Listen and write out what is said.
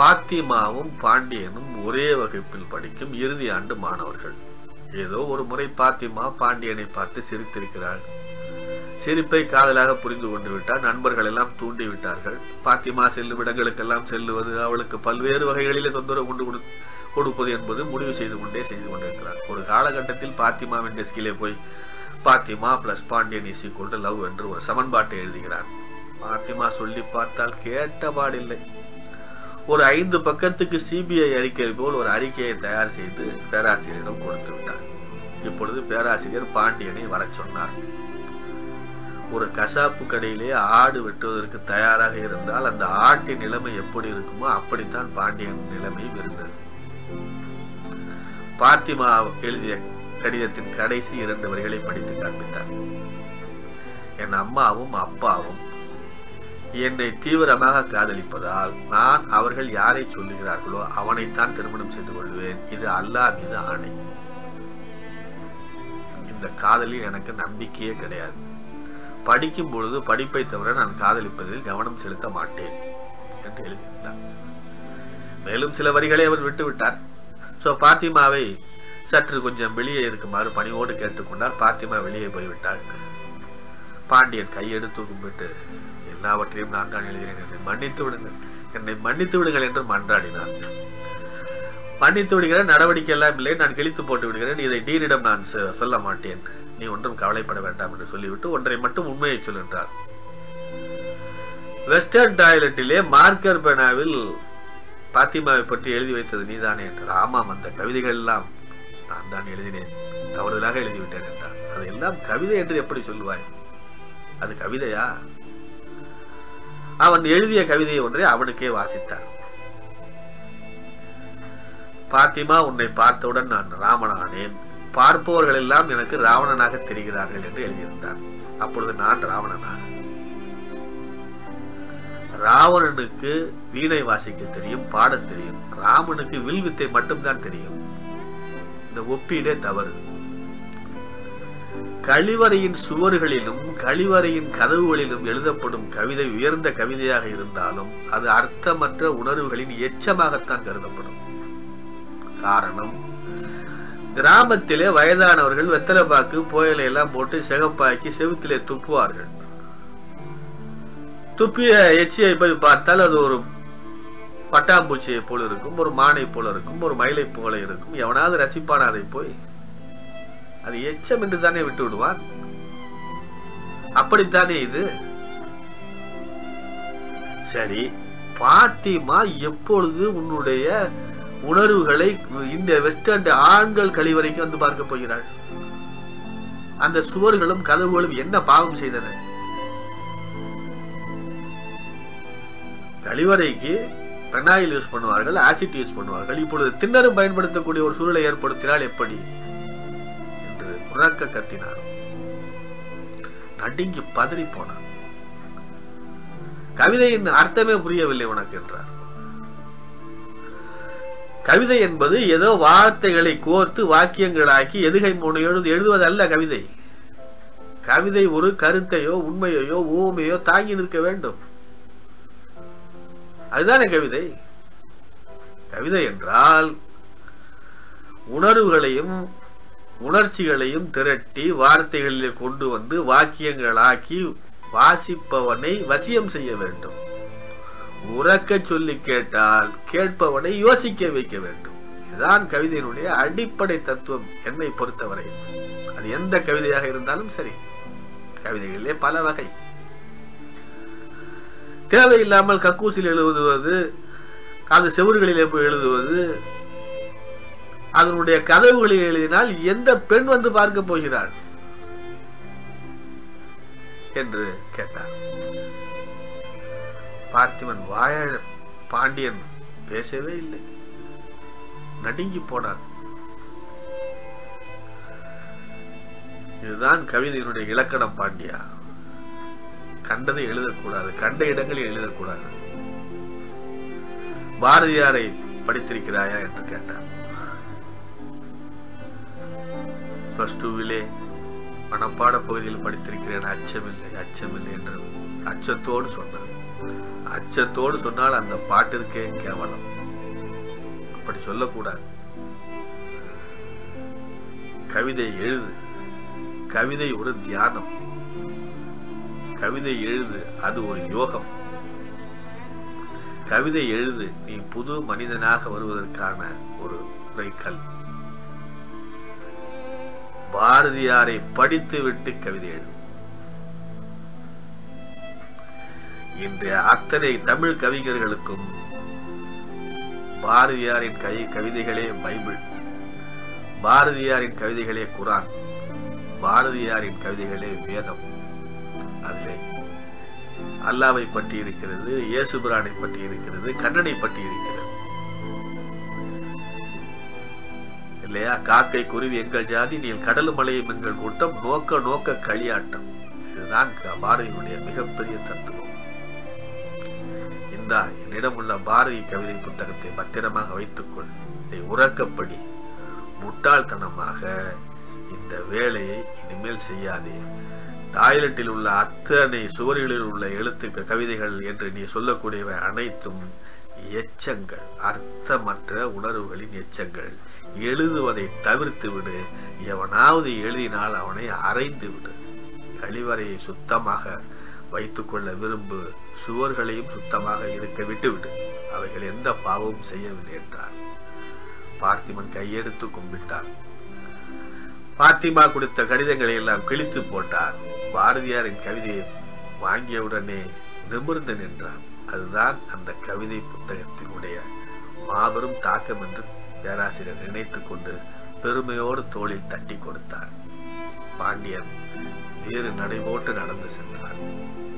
பாத்திமாவும் பாண்டியனும் ஒரே வகுப்பில் படிக்கும் இறுதி ஆண்டு மாணவர்கள். ஏதோ ஒரு முறை பாத்திமா பாண்டியனை பார்த்து சிரித்திருக்கிறாள். சிரிப்பை காதலாக புரிந்து கொண்டு விட்டார். நண்பர்கள் எல்லாம் தூண்டி விட்டார்கள். பாத்திமா செல்லும் இடங்களுக்கெல்லாம் செல்லுவது, அவளுக்கு பல்வேறு வகைகளிலே தொந்தரவு கொடுப்பது என்பது முடிவு செய்து கொண்டிருக்கிறார். ஒரு காலகட்டத்தில் பாத்திமாவின் டெஸ்கிலே போய் Fathima plus Pandian is equal to love என்று ஒரு சமன்பாட்டை எழுதுகிறார். பாத்திமா சொல்லி பார்த்தால் கேட்டபாடில்லை. ஒரு 5 பக்கத்துக்கு சிபிஐ அறிக்கை போல் ஒரு அறிக்கையை தயார் செய்து பேராசிரியரிடம் கொடுத்து விட்டார். இப்பொழுது பேராசிரியர் பாண்டியனை வர சொன்னார். ஒரு கசாப்பு கடையிலே ஆடு வெட்டுவதற்கு தயாராக இருந்தால் அந்த ஆட்டின் நிலைமை எப்படி இருக்குமோ அப்படித்தான் பாண்டியன் நிலைமை இருந்தது. பாத்திமா எழுதிய கடிதத்தின் கடைசி 2 வரிகளை படித்து காண்பித்தார். என் அம்மாவும் அப்பாவும் என்னை தீவிரமாக காதலிப்பதால் நான் அவர்கள் யாரை சொல்லுகிறார்களோ அவனைத்தான் திருமணம் செய்து கொள்வேன். இது அல்லாஹ் மீது ஆணை. இந்த காதலில் எனக்கு நம்பிக்கையே கிடையாது. படிக்கும் பொழுது படிப்பை தவிர நான் காதலிப்பதில் கவனம் செலுத்த மாட்டேன் என்று எழுதியிருந்தார். மேலும் சில வரிகளை அவர் விட்டுவிட்டார். பாத்திமாவை சற்று கொஞ்சம் வெளியே இருக்குமாறு பணிவோடு கேட்டுக்கொண்டார். பாத்திமா வெளியே போய்விட்டாள். பாண்டியன் கையெடுத்து கும்பிட்டு, எல்லாவற்றையும் நான் தான் எழுதினேன், என்னை மன்னித்து விடுங்கள், என்னை மன்னித்து விடுங்கள் என்று மன்றாடினார். மன்னித்து விடுகிற நடவடிக்கை எல்லாம் இல்லை, நான் கிழித்து போட்டு விடுகிறேன், இதை டீனிடம் நான் சொல்ல மாட்டேன், நீ ஒன்றும் கவலைப்பட வேண்டாம் என்று சொல்லிவிட்டு ஒன்றை மட்டும் உண்மையை சொல்கின்றார். வெஸ்டர்ன் டாய்லெட்டிலே மார்க்கர் பேனாவில் பாத்திமாவை பற்றி எழுதி வைத்தது நீதானே என்றார். ஆமாம், அந்த கவிதைகள் எல்லாம் நான் தான் எழுதினேன், தவறுதலாக எழுதிவிட்டேன் என்றார். அதையெல்லாம் கவிதை என்று எப்படி சொல்லுவாய்? அது கவிதையா? அவன் எழுதிய கவிதையை ஒன்றை அவனுக்கே வாசித்தார். பாத்திமா, உன்னை பார்த்தவுடன் நான் ராவணனானேன், பார்ப்பவர்கள் எல்லாம் எனக்கு ராவணனாக தெரிகிறார்கள் என்று எழுதியிருந்தார். அப்பொழுது நான் ராவணனா? ராவணனுக்கு வீணை வாசிக்க தெரியும், பாட தெரியும். ராமனுக்கு வில் வித்தை மட்டும்தான் தெரியும். இந்த ஒப்பீடே தவறு. கழிவறையின் சுவர்களிலும் கழிவறையின் கதவுகளிலும் எழுதப்படும் கவிதை உயர்ந்த கவிதையாக இருந்தாலும் அது அர்த்தமற்ற உணர்வுகளின் எச்சமாகத்தான் கருதப்படும். காரணம், கிராமத்திலே வயதானவர்கள் வெத்தலைப்பாக்கு புயலை எல்லாம் போட்டு சிகப்பாக்கி செவுத்திலே துப்புவார்கள். துப்பிய எச்சியை போய் பார்த்தால் அது ஒரு பட்டாம்பூச்சியை போல இருக்கும், ஒரு மானை போல இருக்கும், ஒரு மயிலை போல இருக்கும். எவனாவது ரசிப்பான அதை போய்? அது எச்சம் என்று தானே விட்டு விடுவான். அப்படித்தானே இது. சரி, பாத்திமா எப்பொழுது உன்னுடைய உணர்வுகளை இந்த வெஸ்டர்ன் ஆண்கள் கழிவறைக்கு வந்து பார்க்க போகிறாள்? அந்த சுவர்களும் கதவுகளும் என்ன பாவம் செய்தன? கழிவறைக்கு பெனாயில் யூஸ் பண்ணுவார்கள், ஆசிட் யூஸ் பண்ணுவார்கள். இப்பொழுது திண்ணறும் பயன்படுத்தக்கூடிய ஒரு சூழலை ஏற்படுத்தினால் எப்படி என்று உறக்க கத்தினார். நடுங்கி பதறி போனார். கவிதையின் அர்த்தமே புரியவில்லை உனக்கு என்றார். கவிதை என்பது ஏதோ வார்த்தைகளை கோர்த்து வாக்கியங்களாக்கி எதுகை முனையோடு எழுதுவதல்ல கவிதை. கவிதை ஒரு கருத்தையோ உண்மையோ ஊமையோ தாங்கி நிற்க வேண்டும். அதுதானே கவிதை. கவிதை என்றால் உணர்வுகளையும் உணர்ச்சிகளையும் திரட்டி வார்த்தைகளிலே கொண்டு வந்து வாக்கியங்களாக்கி வாசிப்பவனை வசியம் செய்ய வேண்டும். உறக்க சொல்லி கேட்டால் கேட்பவனை யோசிக்க வைக்க வேண்டும். இதுதான் கவிதையினுடைய அடிப்படை தத்துவம் என்னை பொறுத்தவரை. அது எந்த கவிதையாக இருந்தாலும் சரி. கவிதைகளிலே பல வகை. தேவையில்லாமல் கக்கூசில் எழுதுவது, அது செவுறுகளிலே போய் எழுதுவது, அதனுடைய கதவுகளில் எழுதினால் எந்த பெண் வந்து பார்க்க போகிறாள் என்று கேட்டார். பார்த்திபன் பாண்டியன் பேசவே இல்லை, நடுங்கி போனார். இதுதான் கவிதையினுடைய இலக்கணம் பாண்டியா. கண்டதை எழுதக்கூடாது, கண்ட இடங்களில் எழுதக்கூடாது. பாரதியாரை படித்திருக்கிறாயா என்று கேட்டார். +2 மனப்பாட பகுதியில் படித்திருக்கிறேன், அச்சமில்லை அச்சமில்லை என்று அச்சத்தோடு சொன்னார். அச்சத்தோடு சொன்னால் அந்த பாட்டிற்கே கேவலம். அப்படி சொல்லக்கூடாது. கவிதை எழுது. கவிதை ஒரு தியானம். கவிதை எழுது, அது ஒரு யோகம். கவிதை எழுது, நீ புது மனிதனாக வருவதற்கான ஒரு உரைக்கல். பாரதியாரை படித்து விட்டு கவிதை எழுது. இன்றைய அத்தனை தமிழ் கவிஞர்களுக்கும் பாரதியாரின் கவிதைகளே பைபிள், பாரதியாரின் கவிதைகளே குரான், பாரதியாரின் கவிதைகளே வேதம். அதிலே அல்லாவை பற்றி இருக்கிறது, இயேசுபிரானை பற்றி இருக்கிறது, கண்ணனை பற்றி இருக்கிறது இல்லையா? காக்கை குருவி எங்கள் ஜாதி, நீல் கடலும் மலையும் எங்கள் கூட்டம், நோக்க நோக்க களியாட்டம். இதுதான் பாரதியினுடைய மிகப்பெரிய தத்துவம். இந்தா என்னிடம் உள்ள பாரதி கவிதை புத்தகத்தை பத்திரமாக வைத்துக்கொள், இதை உறக்கப்படி. முட்டாள்தனமாக இந்த வேலையை இனிமேல் செய்யாதே. டாய்லெட்டில் உள்ள அத்தனை சுவர்களில் உள்ள எழுத்துக்கள் கவிதைகள் என்று நீ சொல்லக்கூடியவை அனைத்தும் எச்சங்கள், அர்த்தமற்ற உணர்வுகளின் எச்சங்கள். எழுதுவதை தவிர்த்து விடு. எவனாவது எழுதினால் அவனை அறைந்து விடு. கழிவறையை சுத்தமாக வைத்துக்கொள்ள விரும்பு, சுவர்களையும் சுத்தமாக இருக்க விட்டுவிடு. அவைகள் எந்த பாவமும் செய்யவில்லை என்றார். பார்த்திபன் கையெடுத்து கும்பிட்டார். பாத்திமா கொடுத்த கடிதங்களை எல்லாம் கிழித்து போட்டார். பாரதியாரின் கவிதையை வாங்கியவுடனே நிமிர்ந்து நின்றார். அதுதான் அந்த கவிதை புத்தகத்தினுடைய மாபெரும் தாக்கம் என்று பேராசிரியர் நினைத்துக் கொண்டு பெருமையோடு தோளில் தட்டி கொடுத்தார். பாண்டியன் வேறு நடைபோட்டு நடந்து சென்றார்.